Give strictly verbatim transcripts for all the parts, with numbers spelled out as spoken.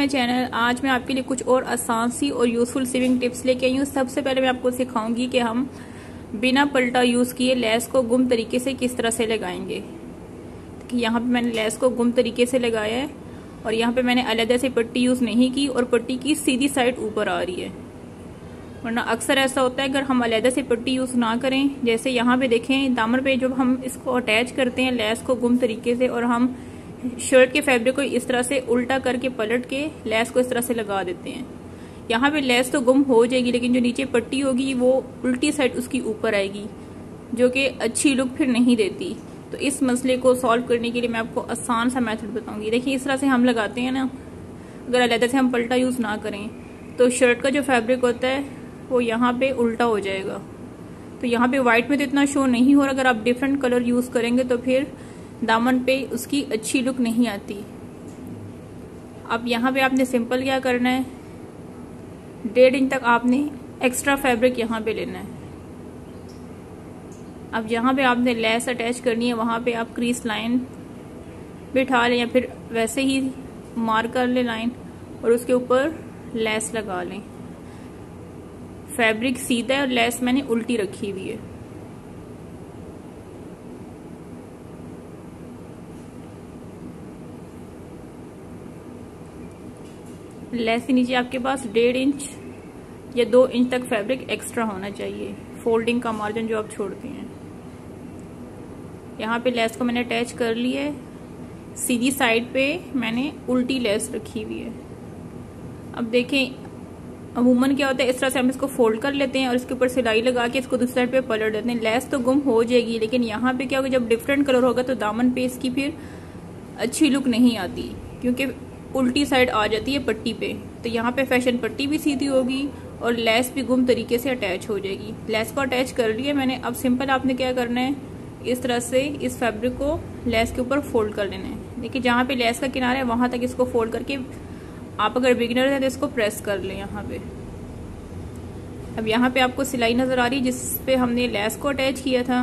Channel. आज मैं आपके लिए कुछ और आसान सी और यूजफुल सीविंग टिप्स लेके आई हूँ। सबसे पहले मैं आपको सिखाऊंगी कि हम बिना पलटा यूज किए लेस को गुम तरीके से किस तरह से लगाएंगे। कि यहाँ पे मैंने लेस को गुम तरीके से लगाया है और यहाँ पे मैंने अलग से पट्टी यूज नहीं की और पट्टी की सीधी साइड ऊपर आ रही है। वरना अक्सर ऐसा होता है अगर हम अलग से पट्टी यूज ना करें, जैसे यहाँ पे देखें दामन पे जब हम इसको अटैच करते हैं लेस को गुम तरीके से और हम शर्ट के फैब्रिक को इस तरह से उल्टा करके पलट के लेस को इस तरह से लगा देते हैं। यहाँ पे लेस तो गुम हो जाएगी लेकिन जो नीचे पट्टी होगी वो उल्टी साइड उसकी ऊपर आएगी, जो कि अच्छी लुक फिर नहीं देती। तो इस मसले को सॉल्व करने के लिए मैं आपको आसान सा मेथड बताऊंगी। देखिए इस तरह से हम लगाते हैं ना, अगर अलग से हम पलटा यूज ना करें तो शर्ट का जो फैब्रिक होता है वो यहाँ पे उल्टा हो जाएगा। तो यहाँ पे व्हाइट में तो इतना शो नहीं हो रहा, अगर आप डिफरेंट कलर यूज करेंगे तो फिर दामन पे उसकी अच्छी लुक नहीं आती। अब यहाँ पे आपने सिंपल क्या करना है, डेढ़ इंच तक आपने एक्स्ट्रा फैब्रिक यहाँ पे लेना है। अब यहाँ पे आपने लेस अटैच करनी है, वहां पे आप क्रीज लाइन बिठा लें या फिर वैसे ही मार्क कर लें लाइन और उसके ऊपर लेस लगा लें। फैब्रिक सीधा है और लेस मैंने उल्टी रखी हुई है। लेस के नीचे आपके पास डेढ़ इंच या दो इंच तक फैब्रिक एक्स्ट्रा होना चाहिए, फोल्डिंग का मार्जिन जो आप छोड़ते हैं। यहाँ पे लेस को मैंने अटैच कर लिया है, सीधी साइड पे मैंने उल्टी लेस रखी हुई है। अब देखें अमूमन क्या होता है, इस तरह से हम इसको फोल्ड कर लेते हैं और इसके ऊपर सिलाई लगा के इसको दूसरी साइड पे पलट देते हैं। लेस तो गुम हो जाएगी लेकिन यहाँ पे क्या होगा, जब डिफरेंट कलर होगा तो दामन पे इसकी फिर अच्छी लुक नहीं आती क्योंकि उल्टी साइड आ जाती है पट्टी पे। तो यहाँ पे फैशन पट्टी भी सीधी होगी और लेस भी गुम तरीके से अटैच हो जाएगी। लेस को अटैच कर लिया मैंने। अब सिंपल आपने क्या करना है, इस तरह से इस फैब्रिक को लेस के ऊपर फोल्ड कर लेना है। देखिए जहाँ पे लेस का किनारा है वहां तक इसको फोल्ड करके आप अगर बिगिनर है तो इसको प्रेस कर लें यहाँ पे। अब यहाँ पे आपको सिलाई नजर आ रही है जिसपे हमने लेस को अटैच किया था।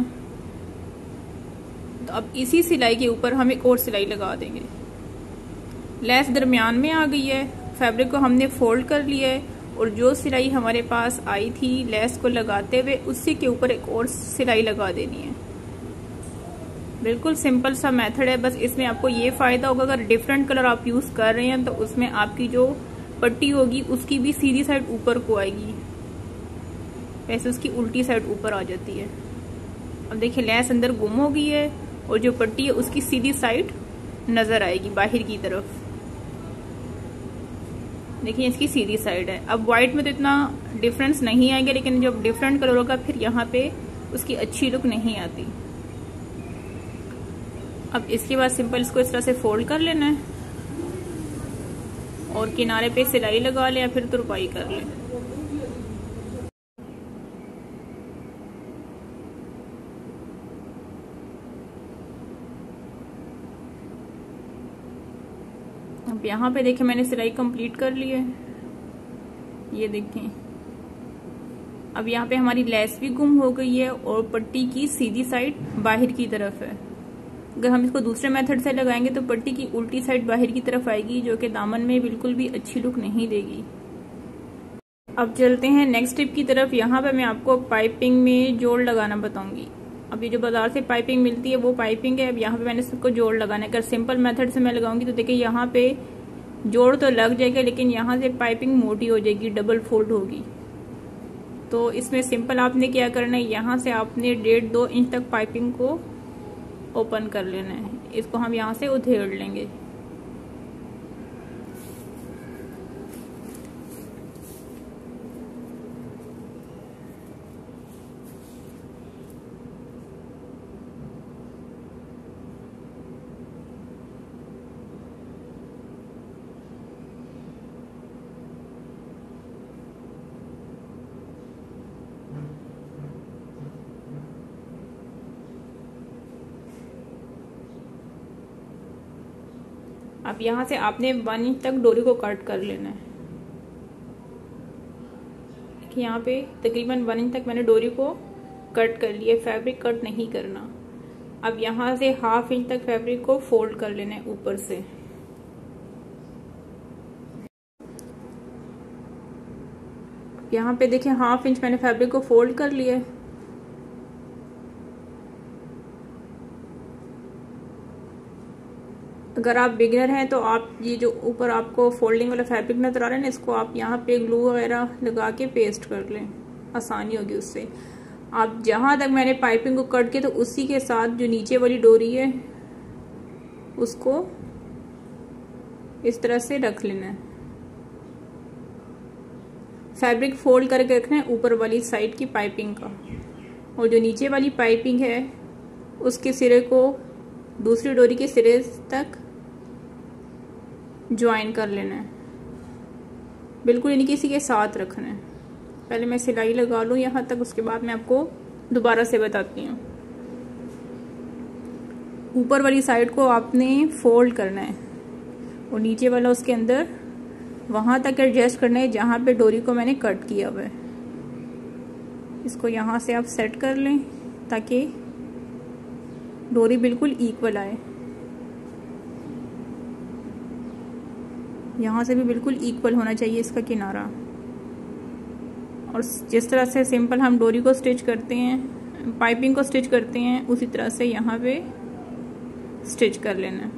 तो अब इसी सिलाई के ऊपर हम एक और सिलाई लगा देंगे। लेस दरमियान में आ गई है, फैब्रिक को हमने फोल्ड कर लिया है और जो सिलाई हमारे पास आई थी लेस को लगाते हुए उसी के ऊपर एक और सिलाई लगा देनी है। बिल्कुल सिंपल सा मेथड है, बस इसमें आपको ये फायदा होगा अगर डिफरेंट कलर आप यूज कर रहे हैं तो उसमें आपकी जो पट्टी होगी उसकी भी सीधी साइड ऊपर को आएगी, वैसे उसकी उल्टी साइड ऊपर आ जाती है। अब देखिए लेस अंदर गुम हो गई है और जो पट्टी है उसकी सीधी साइड नजर आएगी बाहर की तरफ। देखिए इसकी सीधी साइड है। अब व्हाइट में तो इतना डिफरेंस नहीं आएगा लेकिन जब डिफरेंट कलर होगा फिर यहाँ पे उसकी अच्छी लुक नहीं आती। अब इसके बाद सिंपल इसको इस तरह से फोल्ड कर लेना है और किनारे पे सिलाई लगा ले या फिर तुरपाई कर ले। अब यहाँ पे देखें मैंने सिलाई कंप्लीट कर ली है, ये देखें। अब यहाँ पे हमारी लेस भी गुम हो गई है और पट्टी की सीधी साइड बाहर की तरफ है। अगर हम इसको दूसरे मेथड से लगाएंगे तो पट्टी की उल्टी साइड बाहर की तरफ आएगी, जो कि दामन में बिल्कुल भी अच्छी लुक नहीं देगी। अब चलते हैं नेक्स्ट टिप की तरफ। यहाँ पे मैं आपको पाइपिंग में जोड़ लगाना बताऊंगी। अब ये जो बाजार से पाइपिंग मिलती है वो पाइपिंग है। अब यहाँ पे मैंने सबको जोड़ लगाना है। अगर सिंपल मेथड से मैं लगाऊंगी तो देखिए यहाँ पे जोड़ तो लग जाएगा लेकिन यहाँ से पाइपिंग मोटी हो जाएगी, डबल फोल्ड होगी। तो इसमें सिंपल आपने क्या करना है, यहाँ से आपने डेढ़ दो इंच तक पाइपिंग को ओपन कर लेना है। इसको हम यहाँ से उधेड़ लेंगे। अब यहाँ से आपने वन इंच तक डोरी को कट कर लेना है। यहाँ पे तकरीबन वन इंच तक मैंने डोरी को कट कर लिया, फैब्रिक कट नहीं करना। अब यहाँ से हाफ इंच तक फैब्रिक को फोल्ड कर लेना है ऊपर से। यहाँ पे देखिए हाफ इंच मैंने फैब्रिक को फोल्ड कर लिया। अगर आप बिगिनर हैं तो आप ये जो ऊपर आपको फोल्डिंग वाला फैब्रिक नजर आ रहा है ना, इसको आप यहाँ पे ग्लू वगैरह लगा के पेस्ट कर लें, आसानी होगी उससे। आप जहां तक मैंने पाइपिंग को कट किया तो उसी के साथ जो नीचे वाली डोरी है उसको इस तरह से रख लेना है। फैब्रिक फोल्ड करके रखना है ऊपर वाली साइड की पाइपिंग का, और जो नीचे वाली पाइपिंग है उसके सिरे को दूसरी डोरी के सिरे तक ज्वाइन कर लेना है, बिल्कुल यानी कि इसी के साथ रखना है। पहले मैं सिलाई लगा लूँ यहाँ तक, उसके बाद मैं आपको दोबारा से बताती हूँ। ऊपर वाली साइड को आपने फोल्ड करना है और नीचे वाला उसके अंदर वहां तक एडजस्ट करना है जहां पे डोरी को मैंने कट किया हुआ है। इसको यहाँ से आप सेट कर लें ताकि डोरी बिल्कुल इक्वल आए। यहाँ से भी बिल्कुल इक्वल होना चाहिए इसका किनारा। और जिस तरह से सिंपल हम डोरी को स्टिच करते हैं, पाइपिंग को स्टिच करते हैं, उसी तरह से यहाँ पे स्टिच कर लेना।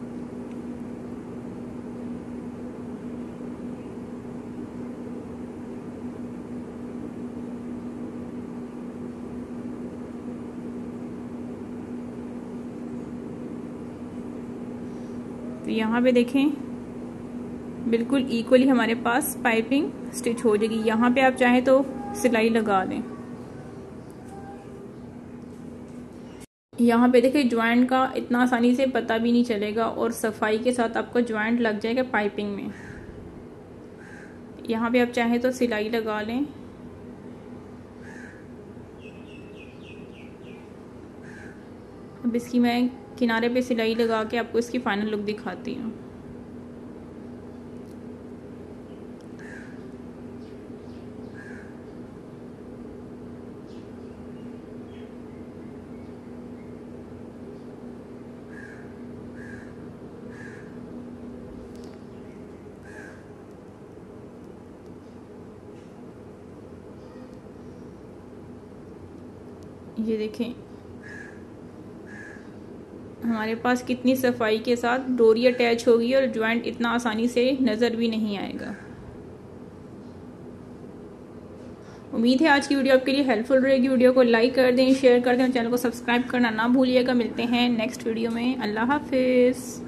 तो यहाँ पे देखें बिल्कुल इक्वली हमारे पास पाइपिंग स्टिच हो जाएगी। यहाँ पे आप चाहें तो सिलाई लगा दें। यहाँ पे देखिए ज्वाइंट का इतना आसानी से पता भी नहीं चलेगा और सफाई के साथ आपको ज्वाइंट लग जाएगा पाइपिंग में। यहाँ पे आप चाहें तो सिलाई लगा लें। अब इसकी मैं किनारे पे सिलाई लगा के आपको इसकी फाइनल लुक दिखाती हूँ। ये देखें हमारे पास कितनी सफाई के साथ डोरी अटैच होगी और ज्वाइंट इतना आसानी से नज़र भी नहीं आएगा। उम्मीद है आज की वीडियो आपके लिए हेल्पफुल रहेगी। वीडियो को लाइक कर दें, शेयर कर दें और चैनल को सब्सक्राइब करना ना भूलिएगा। मिलते हैं नेक्स्ट वीडियो में। अल्लाह हाफिज़।